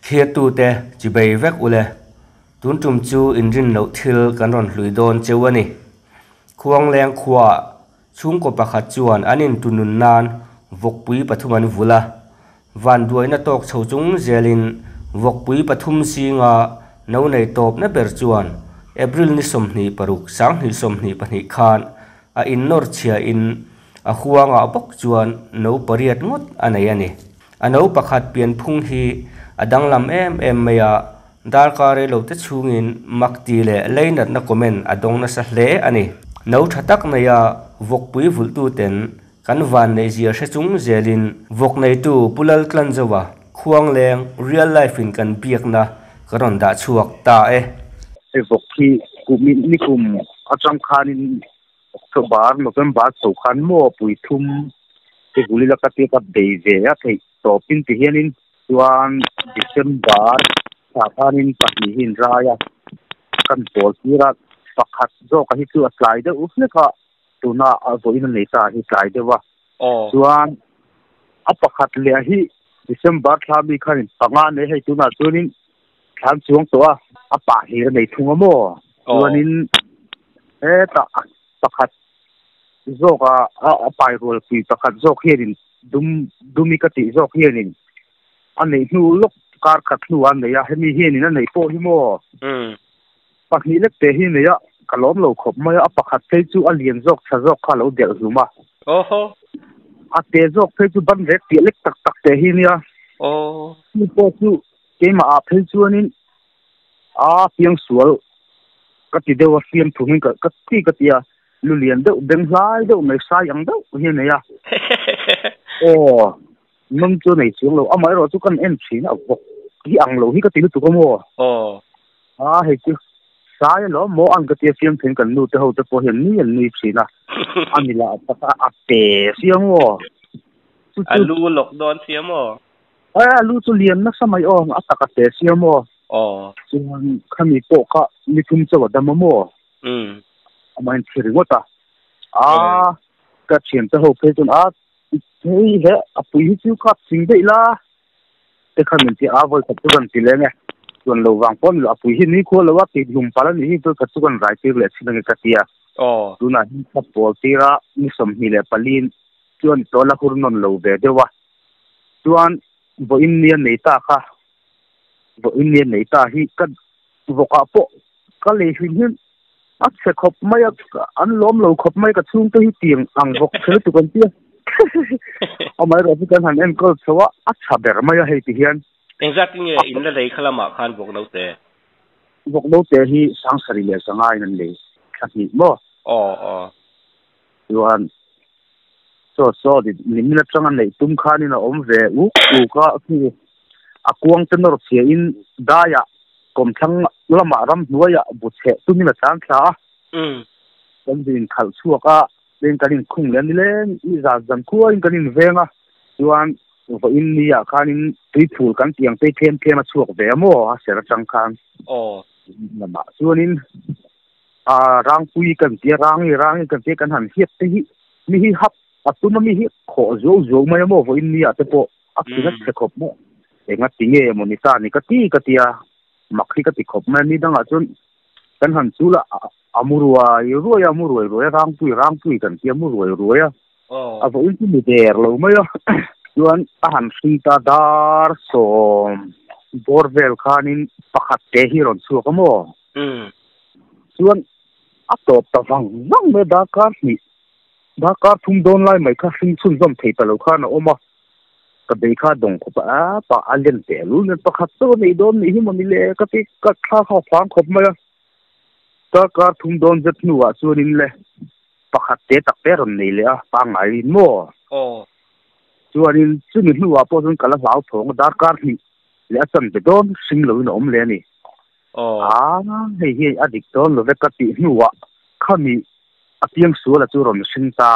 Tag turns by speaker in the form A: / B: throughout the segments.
A: Khia tu te chỉ bay vek ule tun tum chu in rin lo thil kan ron hlui don cheu ani khuang leng khwa chung ko pakhat chuan anin tunun nan vokpui pathum an vula van duai na tok chho chung zelin vokpui pathum singa no nei top na ber chuan April ni somni paruk sang ni somni pani khan a in nor chia in a khuanga bok chuan no pariat ngot anei ani ano pakhat pian phung hi adang lam em maya dar kare lo te chungin makti le leinat na comment adong na sa hle ani no thatak na ya vokpui vultu ten kan van nei zia se chung zelin vok nei tu pulal tlan zawa khuang leng real life in kan piak na karon da chuak ta
B: e vok khi kumin ni kum acham khanin October November so khan mo pui thum te gulila ka te ka dei ve ya thei to pin ti hianin chuan December khanin pahni hin raya kan bol tira pakhat zo ka hi chu atlai de usle ka tuna a voin nei ta hi tlai de wa chuan a pakhat le hi December thami khanin panga nei hei tuna chunin thang chuang to a pa hi nei thunga mo chuanin ta pakhat zoka a pai rol pi pakhat zok hianin dumi ka ti zok hianin anei hnu lok kar khat hnu an nei a hemi hianin anei po hi mo pahni lek te hi nei a kalom lo khop mai a pakhat thei chu a lian zok tha zok kha lo del zuma a te zok thei chu ban rek ti lek tak tak te hi nia ni po chu ke ma a phei chu anin a piang sual ka ti dewa siam thumin ka ti ka tia lu lian de beng lai de mai sa yang de hi nei a nung chu nei chung lo amai ro chu kan en thin a bok hi ang lo hi ka ti lu tu ko mo hei chu sai lo mo ang ka ti siam thin kan nu te ho te po hian ni thina ani la ta a te siam mo
C: alu lok don siam mo
B: alu chu lian na samai a ta ka te siam mo chuan khami po kha ni thum chawa dam mo amain thiri ngota ka chen te ho pe chun hei he apui hi chu kha sing dei la te khamin ti voi khat chuan ti le nge chuan lo wang pon lo apui hi ni kho lo wa ti hum pala ni hi to khat chuan rai ti le chin ka tia tuna hi kha pol tira ni som hi le palin chuan to la hur non lo ve dewa chuan bo indian nei ta kha bo indian nei ta hi ka voka po ka le hin at se khop mai an lom lo khop mai ka chung te hi tiang ang vok thel tu kan tia amai ro kan han en ko chawa a chaber mai hei ti hian
C: exactly in la lei khala ma khan bok no
B: te hi sang sari le sangai nan le khahi mo yuan so di limina changan nei tum khani na om ve u ka ki akuang tenor che in daya kom thang lama ram nuaya bu che tumina chang kha kan din khal chuaka len kanin khung len len i za zan khuwa in kanin venga chuan vo in nia khanin tui phul kan tiang pe them a chuak ve mo a sera chang khan lama chuanin rang pui kan tia rang kan te kan han hiat te hi mi hi hap atuma mi hi kho zo mai mo vo in nia te po akina se khop mo enga tinge monita ni ka tia makhi ka ti khop ma ni danga chun kan han chula amurwa ruya rang pui kan ti amurwa ruya avo in ti der lo ma yo chuan a han sita dar so borvel khanin pakhat te hi ron chu ka mo chuan a top ta wang me da kar thum don lai mai kha sing chun zom thei ta lo kha na oma ka be kha dong ko pa alien te lu ne pakhat to nei don ni hi mo ni le ka ti ka kha phang khop ma ta ka thum don zet nu wa chuanin le pakhat te tak te ron nei le a pa ngai mo chuanin chumi nu wa po chun kala lau thong dar kar hi le chan te don sing lo in om le ni hei adik don lo ve ka ti nu wa khami atiang su la chu ron sing ta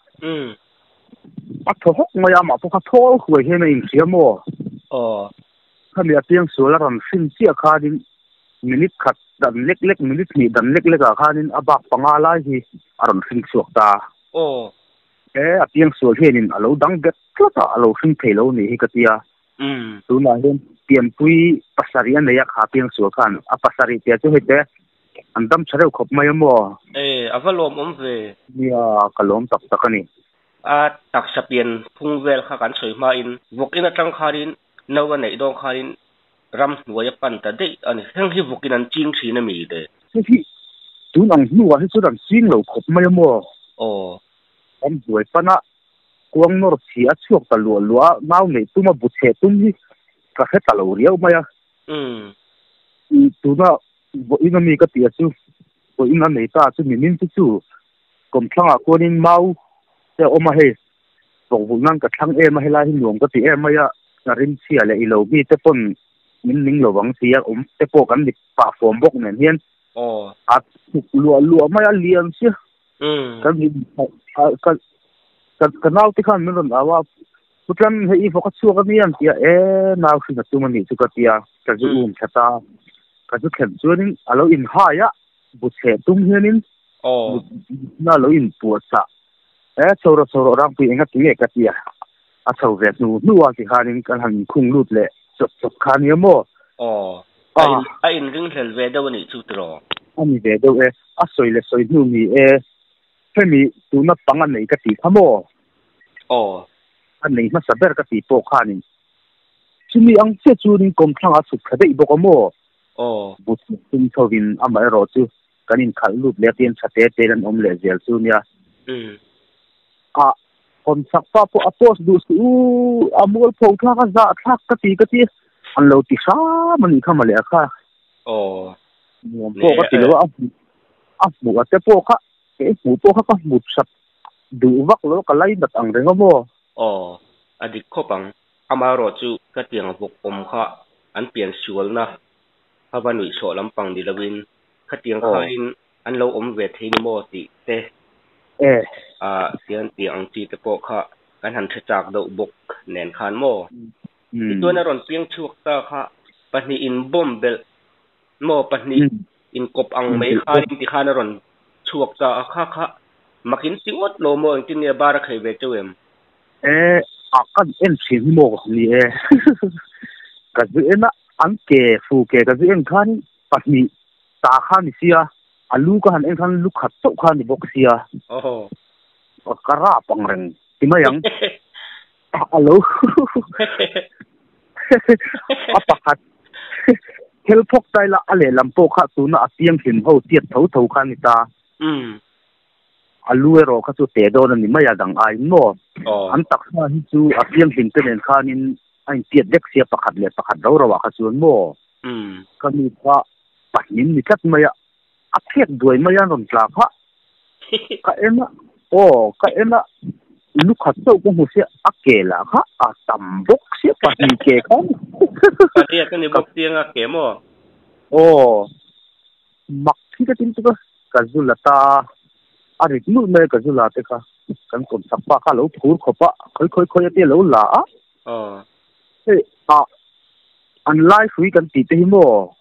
B: a tho hok maya ma po kha thol huai he na in siamo khami atiang su la ron sing chi kha din minute khat dan lek minute ni dan lek a khanin abak panga lai hi aron sing suak ta atiang su henin alo dang get tlata alo sing thelo ni hi katia tu na hen pian pui pasari an ya kha piang su khan a pasari te chu hete andam chhareu khop mai mo
C: avalom ve
B: nia kalom tak takani
C: a tak sapian phungvel kha kan soi ma in vokin atang kharin nawa nei dong kharin ram nuaya pan ta dei ani heng hi vokin an ching thina mi de
B: hi tu nang nu wa hi chu ram ching lo khop mai mo am duai pana kuang nor chi a chuak ta lu lua nau nei tu ma bu che tum hi ka he ta lo riau mai a tu na bo ina mi ka ti chu bo ina nei ta chu min chu kom thanga konin mau te oma he bo bu nang ka thang e ma he la hin lom ka ti e ma ya na rin chi ale i lo bi te pon min ning lo wang ti a te po kan dik pa form bok nen hian a lu ma ya lian sia kan ni ka nau ti khan min ron awa putran he i foka chu ka niam tia nau si na tu mani chu ka tia ka ju thata ka ju khem chuanin alo in ha ya bu che tum hianin na lo in pu sa choro rang pi enga ti ka tia a chau ve nu wa ki hanin kan han khung lut le chop khan yamo
C: a in ring thel ve do ni chu tro
B: ani ve do a soi nu mi femi tu na pangan nei ka ti thamo an nei ma saber ka ti po khanin chumi ang che chu ring kom thanga chu khadei bokamo bu tum thovin amai ro chu kanin khal lut le tin chate teran om le zel chu nia kon sakpa po apos du su amol pho thla ka za thak ka ti an lo ti sa mani kha male kha po ka ti lo a bu ate po kha bu po kha ka bu sat du wak lo ka lai dat ang rengo mo
C: adik khopang amaro chu ka tiang vok om kha an pian sual na habanui so lampang dilawin ka tiang khain an lo om ve thein mo ti te tian tiang ti te po kha kan han thachak do bok nen khan mo tu na ron piang chuak ta kha pani in bom bel mo pani in kop ang mai khan ti khan ron chuak ta kha makin tingot lo mo ang tin ne bar khai ve chewem
B: akan en sin mo ni ka zu ena an ke fu ke ka zu en khan pani ta khan sia alu ka han en khan lu khat to khan ni bok sia kara pangreng timayang alo apakat helpok tai la ale lampo kha tu na atiang hin ho tiat tho khan ni ta alu ero kha chu te do na ni maya dang ai mo an tak sa hi chu atiang hin te nen khanin ai tiat dek sia pakhat le pakhat ro rawa kha chu mo kami kha pahin ni tat maya athek duai maya ron tla kha ka ena lu khat to ko mu sia akela kha a tambok sia pahin ke kha
C: patia ka ni bok tiang a ke mo
B: mak thi ka tin tu ka zulata ari mu me ka zulate kha kan kon sakpa kha lo phur khopa khoi te lo la an life we kan ti te mo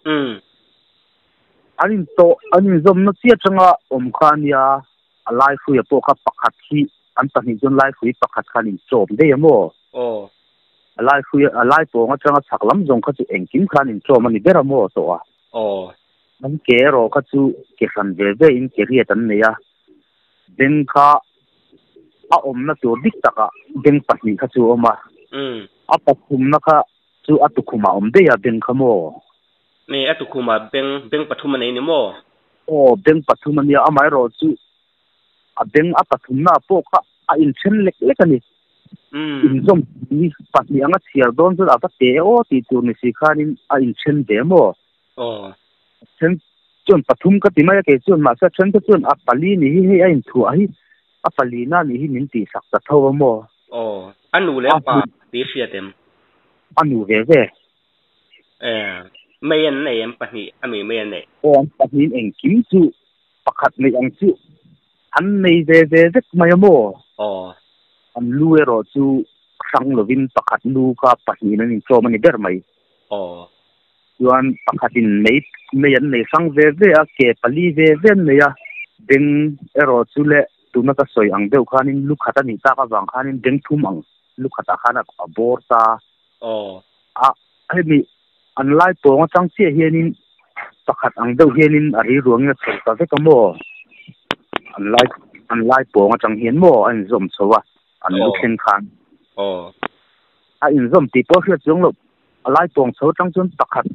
B: anin zom na tia changa om khania a life we po kha pakhat hi an ta ni zon life we pakhat khan in chom de mo a life po nga changa chaklam zong kha chu engkim khan in chom ani bera mo to an ke ro kha chu ke khan ve in ke ria tan ne ya den kha a om na to dik taka den pahni kha chu oma a pathum na kha chu atukhuma om de ya den kha mo
C: ne atukhuma beng pathuma nei ni mo
B: beng pathuma ni amai ro chu a beng a pathum na po kha a in chen lek ani in zom ni pahni anga chiar don chu a pa te ti tu ni si khanin a in chen de mo chen chun pathum ka timaya ke chun ma sa chen chun a pali ni hi a in thu a hi a pali na ni hi min ti sak ta tho mo
C: anu le pa ti sia tem
B: anu ve
C: mayan nei em pahni ami mayan nei
B: pahni eng kim chu pakhat nei ang chu an nei ve mai mo an lu ero chu sang lovin pakhat lu ka pahni na nin chom ani ber mai yuan pakhatin mayan nei sang ve a ke pali ve ne ya ding ero chu le tuna ka soi ang deu khanin lu khata ni ta ka wang khanin ding thum ang lu khata khana abor ta ให้มีอันไล่ตัวจังเสียเฮียนินประคัดอังเดาเฮียนินอะไรรวงเงี้ยแต่ก็ก็โมอันไล่ตัวจังเฮียนโมอันสมสวะอันลูกเข่งขันอันสมตีโป้เชื่อจงลบไล่ตัวสวจังจนประคัด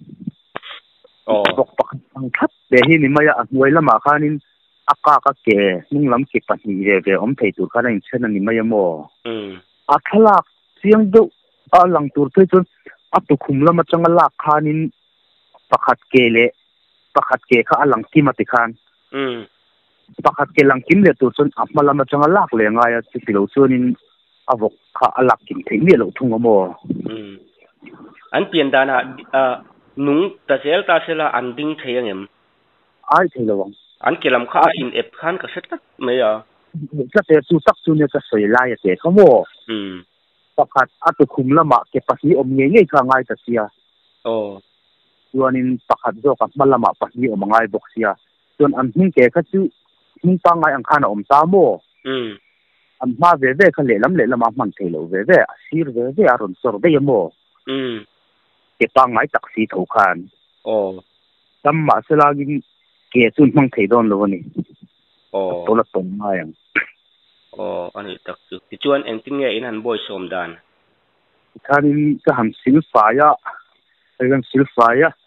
B: บอกประคัดอังคัดเดี๋ยวเฮียนินมาอันไว้ละมาข้านินอากาศก็แก่นุ่งล้ำเก็บปัญญาเดี๋ยวผมเทตัวข้าได้เช่นนั้นไม่ยโมทลากเสียงดุหลังตัวเพื่อจนตุคุมแล้วมาจังลากข้านินประคัดเกลประคัดเกข้าหลังกิมติคานประคัดเกลังกิมเลยตัวจนมาละมาจังลากเลยไงที่สิเราส่วนนินวกข้าหลักกิมถึงเนี่ยเราทุ่งโม
C: อันเปลี่ยนดานะนุงตาเซลอันดิ้งเทียงเอ็ม
B: ไอ้เทียง
C: อันเกลัมข้าอินเอฟขันก็เสร็จไม่อ่ะ
B: ก็แต่สุสักสุเนี่ยก็สวยลายเสียเขาโมประคัดตุคุมแล้วมาเก็บภาษีอมเงี้ยข้างไงแต่เสียส่วนนี้ประคัดโจกับมันละมาภาษีอมไงบกเสียส่วนอันหิ้งเก๋ก็ชื่อหิ้งปังไงอังคารอมตาโมอันมาเว่เขาเล่ละมามันเทโลเว่ซีร์เว่อารมณ์สดได้ยังโมเก็บปังไงตักสีถูกขันตั้มมาเสลากินเก๋จุนมังเทโดนโลนี่ตัวละตรงมาอย่าง
C: อันนี้ตักจุดที่ชวนเอ็งทิ้งเงี้ยอินหันบ่อยสมดาน
B: ท่านี้ก็หันสิลฟายะเรื่องสิลฟายะ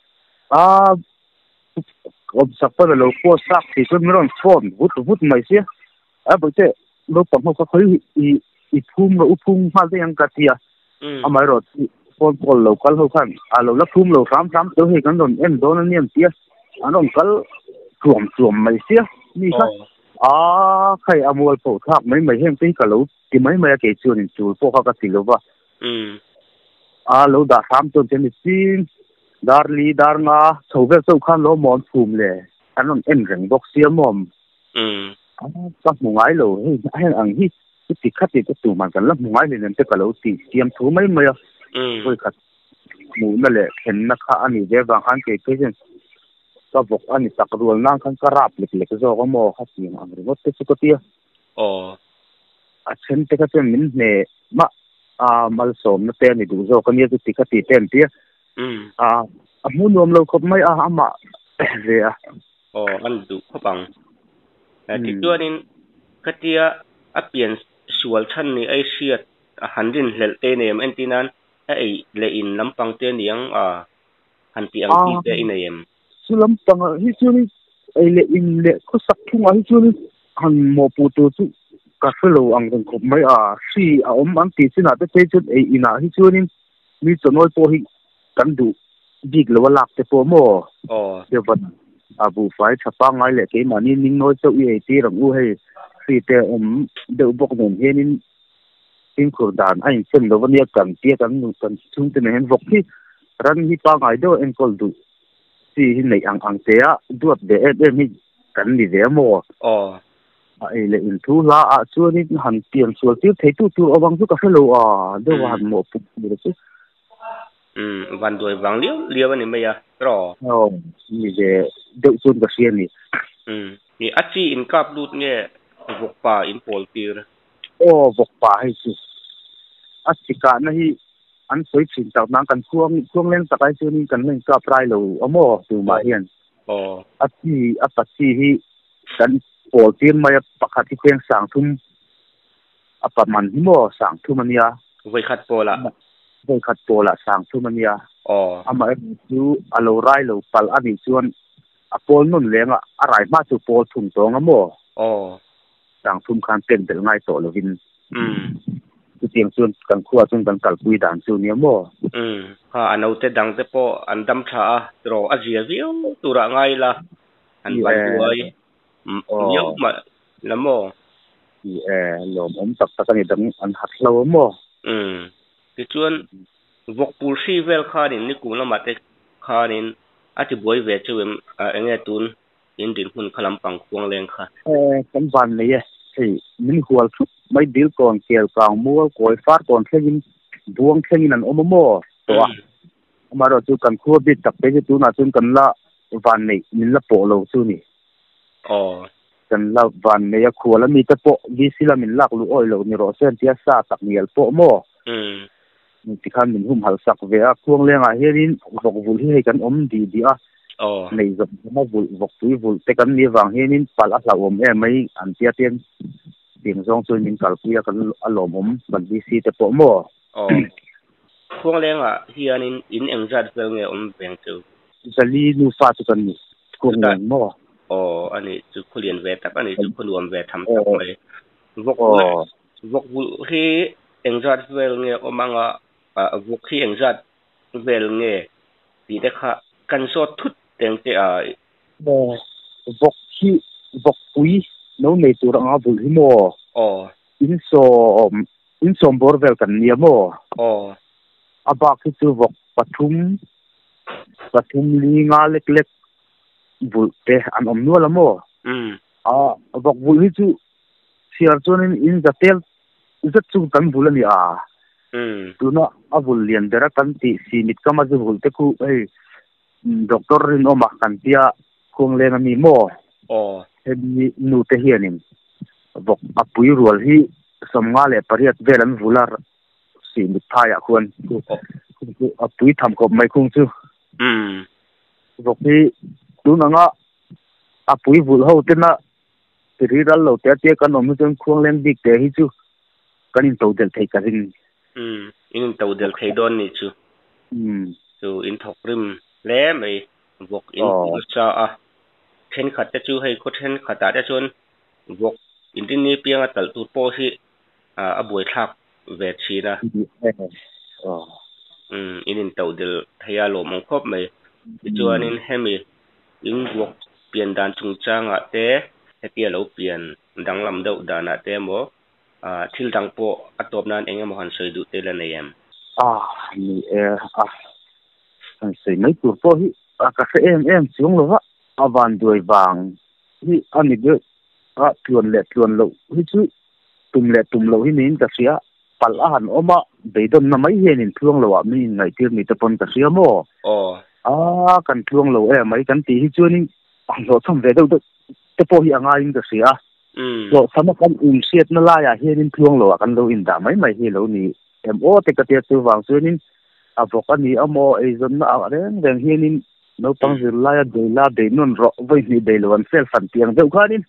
B: ผมสับปะรดเราโพสต์ที่จนไม่ร้อนฟอนวุดไม่เสียบอกเจ้เราปั๊มเขาเคยอีพุ่มเราพุ่มมาได้ยังกัดเสียไม่รอดฟอนพอเราคัลเขาขันเราละพุ่มเราซ้ำตัวให้กันโดนโดนเนี่ยเสียอันนั้นคัลจวมไม่เสียนี่ครับใครเอามวยโผล่ทักไม่เห็นตีกับเราที่ไม่เกี่ยวจูพวกเขาก็ติดเราว่าเราด่าซ้ำจนเป็นซีนดาร์ลีดาร์งาชาวเวสต์ขันเราหมอนภูมิเลยอันนั้นเรื่องบอกเสียมอมก็มุ่งไงเราให้อังที่ติดขัดติดตัวมันกันแล้วมุ่งไงเลยนั่นแต่กับเราตีเสียมถูไม่เฮ้ยขัดหมูนั่นแหละเห็นนะคะอันนี้เดี๋ยวบางครั้งเกิดขึ้นก็บอกอันนี้สักรวลนั่งขันกระราบเล็กๆก็จะก็มองขัดเสียงอันนี้ก็เตะสุกเตียเช่นแต่ก็จะมินเนี่ยมาสมนั่นเองนี่ดูจะก็เนี่ยจะติดขัดติดเต็มเตียมูนวมเราคบไม่มาเรีย
C: อันดูเขาบังแต่ที่ตัวนี้ก็เตียเปลี่ยนส่วนชั้นนี้ไอเชียหันดินเหลเตเนียมเอ็นตินั้นไอเลอินลำปังเตียนยังหันตีอังตีเตอินเนียม
B: สุลำปังฮิจูนี่ไอเลอินเลก็สักทุ่งฮิจูนี่หันโมปูตัวจุกาเฟโลอังกันคบไม่ซีอังตีสินะแต่เจ้าไออินาฮิจูนี่มีจนน้อยพอฮิกันดูดิกเลวลักแต่พอโมเดี๋ยววันบูไฟชับปังไงเลยเกี่ยมันนี่นิ่งน้อยเจ้าอีไอตีรังอูให้ฟีเตอเดี๋ยวบอกหนุ่มเฮนินทิ้งขวดานไอ้เช่นเราวันนี้กันเตี้ยกันกันชุ่มเต็มเห็นบอกที่รันที่ปังไงเดี๋ยวเอ็นกอลดูที่หินในอังเตียดวดเดเอ็มกันนี่เดียโมไอ้เลยอินทูลาช่วงนี้หันเปลี่ยนส่วนที่เทตู้เอาบางทุกกาแฟโลเดี๋ยวหันโมปุ๊บเดี๋ยวสิ
C: วันด้วยบางเลี้ยววันนี้ไม่ยากรอ
B: นี่เดี๋ยวส่วนกระเซียนนี่
C: นี่อาชีอินกับดูดเนี่ยบกป่าอินโพลตีร์
B: บกป่าให้สิอาชีการนี่อันสวยสินจากนั้นกันช่วงเล่นสกายช่วงนี้กันเล่นกับไรเราโม่ดูมาเห็นอาชีที่กันโพลตีร์มาปกติเพียงสั่งทุ่มประมาณที่โม่สั่งทุ่มมันยา
C: ไว้ขัดโพละ
B: โดยขัดตัวละสั่งทุมันยามาดูเราไล่เราปัลอันนี้ส่วนโพลนุ่นเลี้ยงอะไรมาสู่โพลถุงตรงโม่สั่งทุมคันเต็มแต่ง่ายต่อเราวินคือเตียงส่วนกันขั้วส่วนกันกัลกุยด่านส่วนเนี้ยโม่
C: อันเอาแต่ดังแต่พออันดำชารออาเจียวิวตัวละง่ายละอันวันด้วยเยอะมาละโม่
B: หลอมตักกันนี่ดังอันหัดเราโม่
C: ที่ชวนวกปูชีเวลคานินนี่กูละมาเตคานินอาจจะบวยเวชเวมเงี้ยตุนอินดินหุ่นขลังปังควงแรงค่ะ
B: กันวันนี้ที่มินหัวทุกไม่ดีก่อนเกี่ยวกับมัวก่อยฟาดก่อนแค่ยินดวงแค่ยินนั่นโม่ตัวมาเราจูกันขั้วบิดตักไปจะตูน่าจูกันละวันนี้มินละโปเราจูนี่กันละวันนี้ขั้วแล้วมีแต่โปวิสิละมินลักลูอ้อยเรานี่รอเส้นที่ซาตักเมียลโปโม่ ti khan min hum hal sak ve a khuang lenga hianin vok vul hi hei kan om di a nei zop ma vul vok tui vul te kan ni wang hianin pal a hla om mai an tia ten ding zong chu min kal pui a kan alom om ban bi si te po mo
C: khuang lenga hianin in engzat vel nge om veng chu
B: zali nu fa chu kan ni khuang leng mo
C: ani chu khulian ve tak ani chu khuluam ve tham tak mai vok vul hi engzat vel nge omanga vok hi engzat vel nge ti te kha kan so thut teng te a
B: vok pui no nei tur anga bul hi mo in som bor vel kan ni mo aba ki chu vok pathum li nga lek bul te an om nu la mo vok bul hi chu siar chuan in zatel zat chu kan bul ani tuna abul lian dera kan ti sinit kama ju bul te ku ei doctor rin oma kan tia khung leng ami mo hemi nu te hianin vok apui rual hi somnga le pariat velan vular sinit phaya khuan apui tham kop mai khung chu vok hi tuna nga apui vul ho tena riral lo te kan om chu khung leng dik te hi chu kanin to del thei karin
C: in to del thei don ni chu chu in thok rim le mai vok in cha a then khat te chu hei ko then khata te chun vok in tin ni pianga tal tu po hi a boi thak ve china in to del theia lo mong khop mai chuan in hemi in vok pian dan chung changa te hetia lo pian danglam deuh dana te mo thil dang po atop nan engemaw han soi du te la neyam
B: ni han sei mai tur po hi ka se em chung lo wa avan duai wang hi ani de tuan lo hi chu tum lo hi nin ka sia pal a han oma beidon na mai hianin thuang lo wa mi ngai tir mi te pon ka sia mo kan thuang lo mai kan ti hi chuanin lo tham ve deuh te po hi anga in ka sia lo sama kan siat na la ya hianin thuang lo kan lo in da mai hi lo ni em te ka te chu wang chuanin avok ani amo zon na reng hianin no pang zir la ya de la de non ro voi ni de lo an sel fan tiang deuh khanin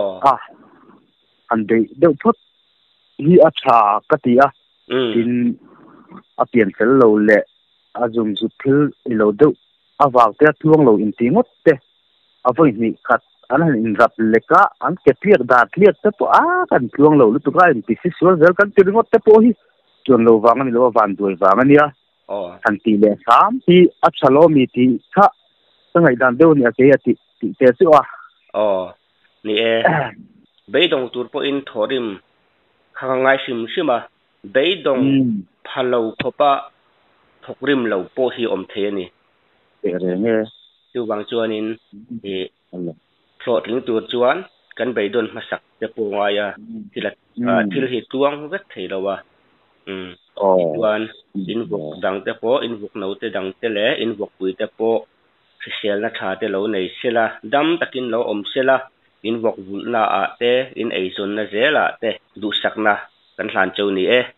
B: an de deuh thot hi a tha ka ti a tin a pian sel lo le a zum zu thil lo deuh awak te thuang lo in ti ngot te a voi ni khat an in rap leka an ke clear da clear te po kan thuang lo lu tu ka in pisi sual zel kan ti ngot te po hi chuan lo wang ani lo van duai wang ani a kan ti le sam ti a chalo mi ti kha sangai dan deuh ni a ke ti te chu
C: ni beidong tur po in thorim khangai shima beidong phalo khopa thokrim lo po hi om the ni
B: nge
C: chu wang chuan in thlo thing tur chuan kan beidon masak te po ngaya thil hi tuang vet thei lo wa chuan in vok dang te po in vok no te dang te le in vok pui te po sel na tha te lo nei sela dam takin lo om sela in vok vul na a te in eizon na zela te du sakna kan hlan chau ni